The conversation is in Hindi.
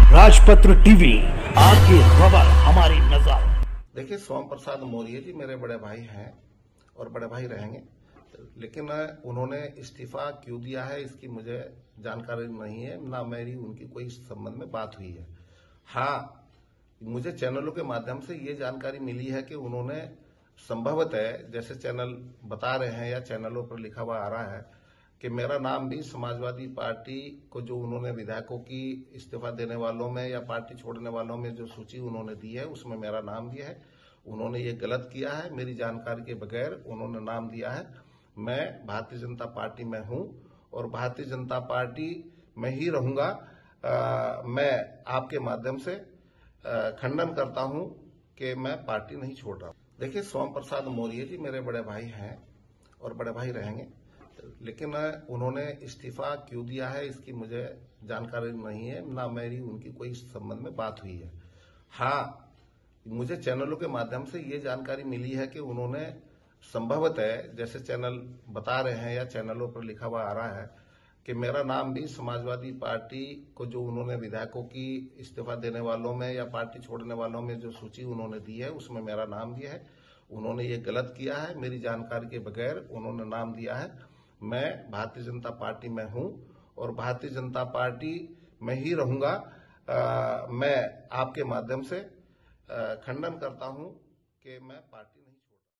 राजपत्र टीवी, आपकी खबर हमारी नजर। देखिए, सोम प्रसाद मौर्य जी मेरे बड़े भाई हैं और बड़े भाई रहेंगे, लेकिन उन्होंने इस्तीफा क्यों दिया है इसकी मुझे जानकारी नहीं है, ना मेरी उनकी कोई इस संबंध में बात हुई है। हाँ, मुझे चैनलों के माध्यम से ये जानकारी मिली है कि उन्होंने संभवतः, जैसे चैनल बता रहे हैं या चैनलों पर लिखा हुआ आ रहा है कि मेरा नाम भी समाजवादी पार्टी को, जो उन्होंने विधायकों की इस्तीफा देने वालों में या पार्टी छोड़ने वालों में जो सूची उन्होंने दी है उसमें मेरा नाम दिया है। उन्होंने ये गलत किया है, मेरी जानकारी के बगैर उन्होंने नाम दिया है। मैं भारतीय जनता पार्टी में हूं और भारतीय जनता पार्टी में ही रहूंगा। मैं आपके माध्यम से खंडन करता हूं कि मैं पार्टी नहीं छोड़ रहा। देखिए, सोम प्रसाद मौर्य जी मेरे बड़े भाई हैं और बड़े भाई रहेंगे, लेकिन उन्होंने इस्तीफा क्यों दिया है इसकी मुझे जानकारी नहीं है, ना मेरी उनकी कोई इस संबंध में बात हुई है। हाँ, मुझे चैनलों के माध्यम से ये जानकारी मिली है कि उन्होंने संभवतः, जैसे चैनल बता रहे हैं या चैनलों पर लिखा हुआ आ रहा है कि मेरा नाम भी समाजवादी पार्टी को, जो उन्होंने विधायकों की इस्तीफा देने वालों में या पार्टी छोड़ने वालों में जो सूची उन्होंने दी है उसमें मेरा नाम दिया है। उन्होंने ये गलत किया है, मेरी जानकारी के बगैर उन्होंने नाम दिया है। मैं भारतीय जनता पार्टी में हूं और भारतीय जनता पार्टी में ही रहूंगा। मैं आपके माध्यम से खंडन करता हूं कि मैं पार्टी